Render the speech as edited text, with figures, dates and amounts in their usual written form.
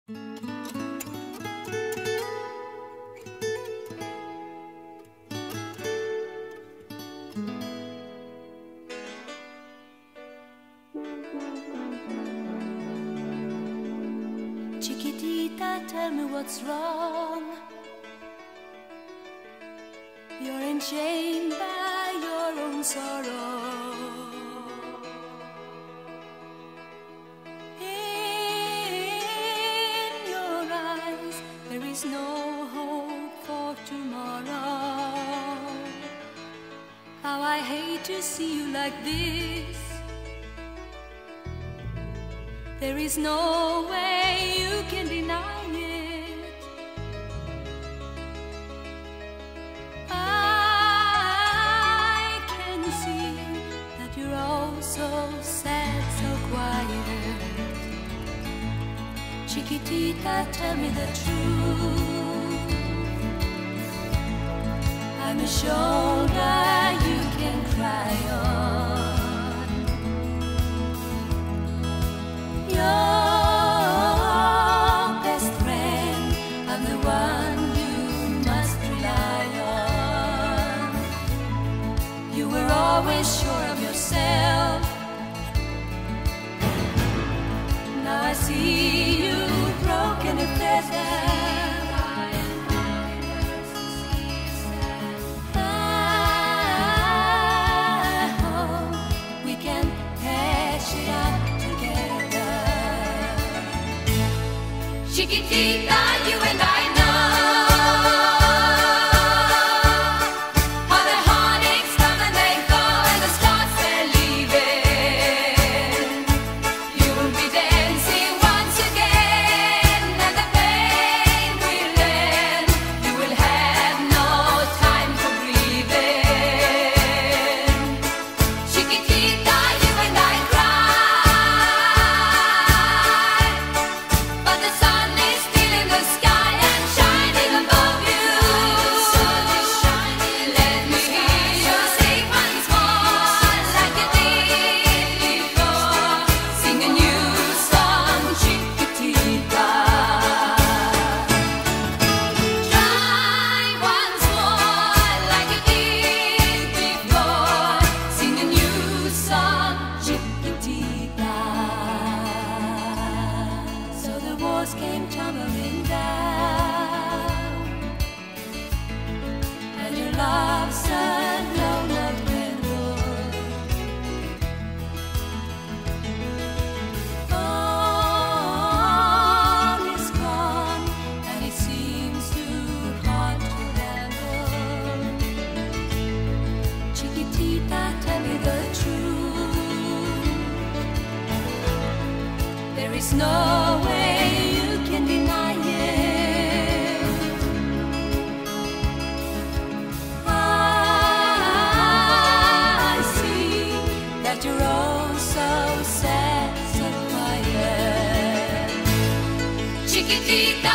Chiquitita, tell me what's wrong. You're enchained by your own sorrow. In your eyes, there is no hope for tomorrow. How I hate to see you like this. There is no way you can deny it. I can see that you're all so sad, so quiet. Chiquitita, tell me the truth. I'm a shoulder you can cry on. Your best friend, I'm the one you must rely on. You were always sure of yourself. Now I see you broken and feathered. Chiquitita, you and I know how the heartaches come and they go, and the stars they're leaving. You'll be dancing once again, and the pain will end. You will have no time for breathing. Chiquitita, you and I cry, but the sun the sky and shining above you. Let me hear you sing once more, like you did before. Sing a new song, Chiquitita. Try once more, like you did before. Sing a new song, Chiquitita. So the walls came tumbling down, and your love's a blown up candle. All is gone, and it seems too hard to handle. Chiquitita, tell me the truth. There is no way you can deny it. I see that you're all so sad, so quiet. Chiquitita,